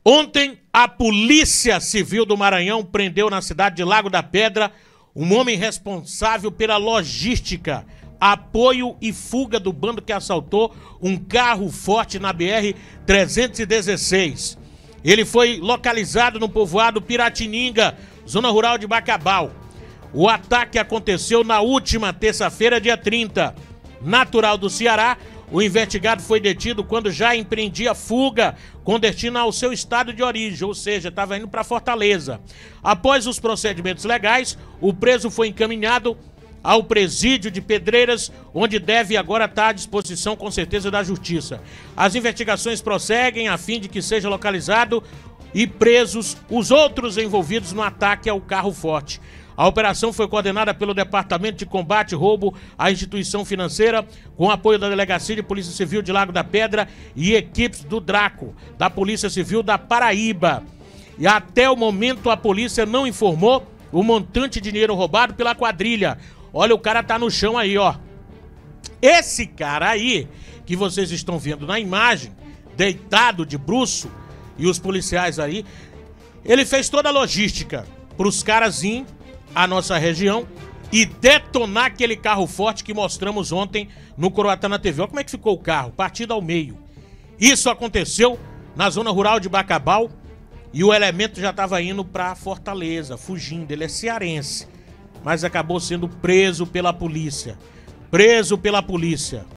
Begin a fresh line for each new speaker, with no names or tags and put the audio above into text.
Ontem, a Polícia Civil do Maranhão prendeu na cidade de Lago da Pedra um homem responsável pela logística, apoio e fuga do bando que assaltou um carro forte na BR-316. Ele foi localizado no povoado Piratininga, zona rural de Bacabal. O ataque aconteceu na última terça-feira, dia 30. Natural do Ceará, o investigado foi detido quando já empreendia fuga com destino ao seu estado de origem, ou seja, estava indo para Fortaleza. Após os procedimentos legais, o preso foi encaminhado ao presídio de Pedreiras, onde deve agora estar à disposição, com certeza, da Justiça. As investigações prosseguem a fim de que seja localizado e presos os outros envolvidos no ataque ao carro forte. A operação foi coordenada pelo Departamento de Combate e Roubo à Instituição Financeira, com apoio da Delegacia de Polícia Civil de Lago da Pedra e equipes do DRACO, da Polícia Civil da Paraíba. E até o momento a polícia não informou o montante de dinheiro roubado pela quadrilha. Olha, o cara tá no chão aí, ó. Esse cara aí, que vocês estão vendo na imagem, deitado de bruço, e os policiais aí, ele fez toda a logística para os caras irem à nossa região e detonar aquele carro forte que mostramos ontem no Coroatá TV. Olha como é que ficou o carro, partido ao meio. Isso aconteceu na zona rural de Bacabal e o elemento já estava indo para Fortaleza, fugindo. Ele é cearense, mas acabou sendo preso pela polícia.